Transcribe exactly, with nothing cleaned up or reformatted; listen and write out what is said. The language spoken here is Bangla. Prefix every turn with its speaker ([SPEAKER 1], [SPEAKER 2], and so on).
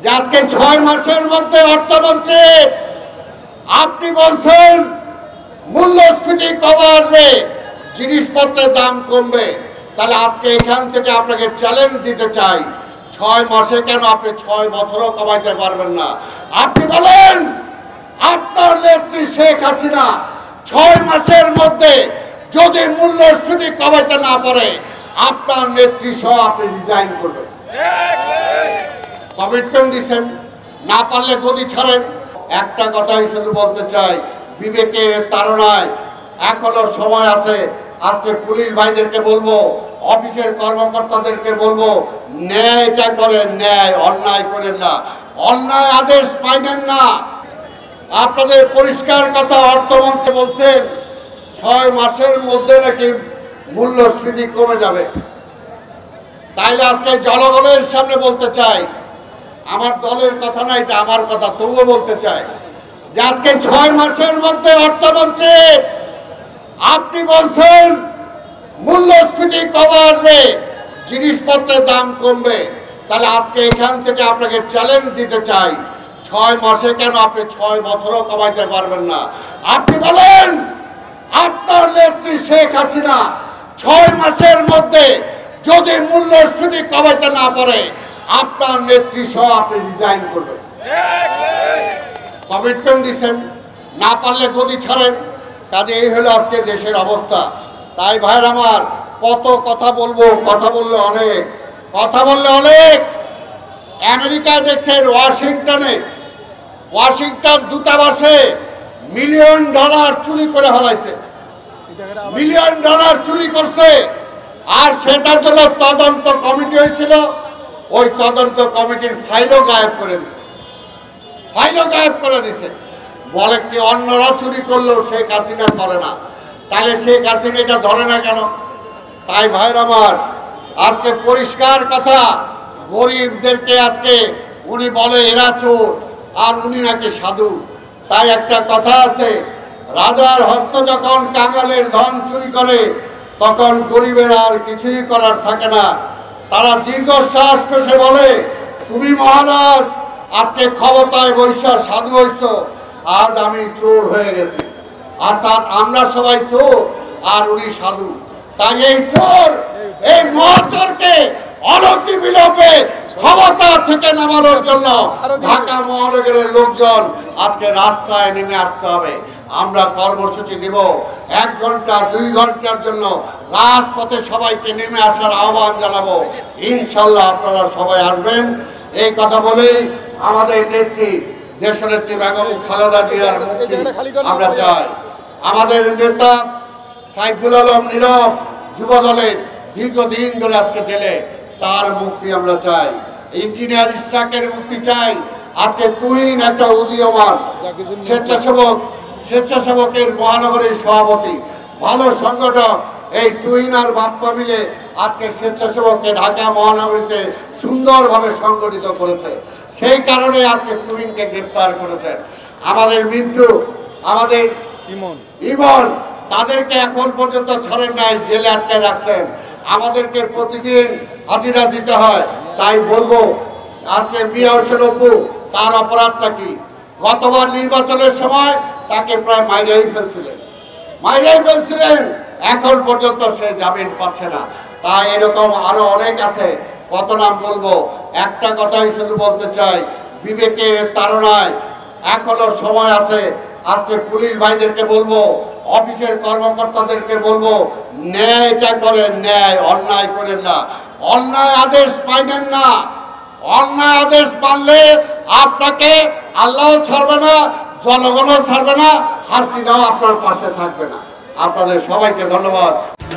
[SPEAKER 1] যে আজকে ছয় মাসের মধ্যে অর্থমন্ত্রী আপনি বলছেন মূল্যস্ফীতি কমে আসবে, জিনিসপত্রের দাম কমবে, তাহলে আজকে এখান থেকে আপনাকে চ্যালেঞ্জ দিতে চাই, ছয় মাসে কেন আপনি ছয় বছরও কমাইতে পারবেন না? আপনি বলেন আপনার নেত্রী শেখ হাসিনা ছয় মাসের মধ্যে যদি মূল্যস্ফীতি কমাইতে না পারে আপনার নেত্রী সহ আপনি রিজাইন করবেন। কমিটমেন্ট দিচ্ছেন, না পারলে গদি ছাড়েন। একটা কথাই শুধু বলতে চাই, বিবেকের তাড়নায় এখনো সময় আছে। আজকে পুলিশ ভাইদেরকে বলবো, অফিসের কর্মকর্তাদেরকে বলবো, ন্যায়টা করেন, ন্যায়, অন্যায় করেন না, অন্যায় আদেশ পাইবেন না। আপনাদের পরিষ্কার কথা, অর্থমন্ত্রী বলছেন ছয় মাসের মধ্যে নাকি মূল্যস্ফীতি কমে যাবে। তাইলে আজকে জনগণের সামনে বলতে চাই, আমার দলের কথা না, এটা আমার কথা, তবুও বলতে চাই যে আজকে ছয় মাসের মধ্যে অর্থমন্ত্রী আপনি বলছেন মূল্যস্ফীতি কমে আসবে, জিনিসপত্রের দাম কমবে, তাহলে আজকে এখান থেকে আপনাকে চ্যালেঞ্জ দিতে চাই, ছয় মাসে কেন আপনি ছয় বছরও কমাইতে পারবেন না? আপনি বলেন আপনার নেত্রী শেখ হাসিনা ছয় মাসের মধ্যে যদি মূল্যস্ফীতি কমাইতে না পারে আপনার নেত্রী সহ আপনি রিজাইন করবেন। কমিটমেন্ট দিচ্ছেন, না পারলে গদি ছাড়েন। কাজে এই হলো আজকে দেশের অবস্থা। তাই ভাইয়ের আমার, কত কথা বলবো, কথা বললে অনেক, কথা বললে অনেক। আমেরিকায় দেখছেন ওয়াশিংটনে, ওয়াশিংটন দূতাবাসে মিলিয়ন ডলার চুরি করে ফেলাইছে, মিলিয়ন ডলার চুরি করছে। আর সেটার জন্য তদন্ত কমিটি হয়েছিল, ওই তদন্ত কমিটির ফাইলও গায়েব করে দিছে, ফাইলও গায়েব করে দিছে। বলে কি অন্যরা চুরি করলেও শেখ হাসিনা ধরে না, তাহলে শেখ হাসিনা এটা ধরে না কেন? তাই ভাইয়ের আমার, আজকে পরিষ্কার কথা, গরিবদেরকে আজকে উনি বলে এরা চোর আর উনি নাকি সাধু। তাই একটা কথা আছে, রাজার হস্ত যখন কাঙালের ধন চুরি করে তখন গরিবের আর কিছুই করার থাকে না। তারা দীর্ঘশ্বাস পেশে বলে তুমি মহারাজ আজকে ক্ষমতায় বৈশা সাধু হইছ, আজ আমি চোর হয়ে গেছি। অর্থাৎ আমরা সবাই চোর আর উনি সাধু। তাই এই চোর, এই মহাচোরকে অনতি বিলম্বে ক্ষমতা থেকে নামানোর জন্য ঢাকা মহানগরের লোকজন আজকে রাস্তায় নেমে আসতে হবে। আমরা কর্মসূচি দিব, এক ঘন্টা দুই ঘন্টার জন্য রাজপথে সবাইকে নেমে আসার আহ্বান জানাবো। ইনশাল্লাহ আপনারা সবাই আসবেন। এই কথা বলেই আমাদের নেত্রী, দেশনেত্রী বেগম খালেদা জিয়ার মুক্তি আমরা চাই। আমাদের নেতা সাইফুল আলম নীরব যুব দলের দীর্ঘদিন ধরে আজকে জেলে, তার মুক্তি আমরা চাই। ইঞ্জিনিয়ার ইসরাকের মুক্তি চাই। আজকে তুহিন একটা উদীয়মান স্বেচ্ছাসেবক, স্বেচ্ছাসেবকের মহানগরীর সভাপতি, ভালো সংগঠক, এই তুহিন আর বাপ্পা মিলে আজকে স্বেচ্ছাসেবককে ঢাকা মহানগরীতে সুন্দরভাবে সংগঠিত করেছে। সেই কারণে আজকে তুহিনকে গ্রেফতার করেছেন। আমাদের মিন্টু, আমাদের ইমন, ইমন তাদেরকে এখন পর্যন্ত ছাড়েন নাই, জেলে আটকে রাখছেন। আমাদেরকে প্রতিদিন হাজিরা দিতে হয়। তাই বলবো আজকে মিয়া হোসেন অপু, তার অপরাধটা কি? গতবার নির্বাচনের সময় তাকে প্রায় মাইরাই ফেলছিলেন, মাইরাই ফেলছিলেন, এখন পর্যন্ত সে জামিন পাচ্ছে না। তাই এরকম আরো অনেক আছে, কত নাম বলবো। একটা কথাই শুধু বলতে চাই, বিবেকের তাড়নায় এখনো সময় আছে। আজকে পুলিশ ভাইদেরকে বলবো, অফিসের কর্মকর্তাদেরকে বলবো, ন্যায়টা করেন, ন্যায়, অন্যায় করেন না, অন্যায় আদেশ পাইবেন না। অন্যায় আদেশ মানলে আপনাকে আল্লাহ ছাড়বে না, জনগণও ছাড়বে না, হাসিনাও আপনার পাশে থাকবে না। আপনাদের সবাইকে ধন্যবাদ।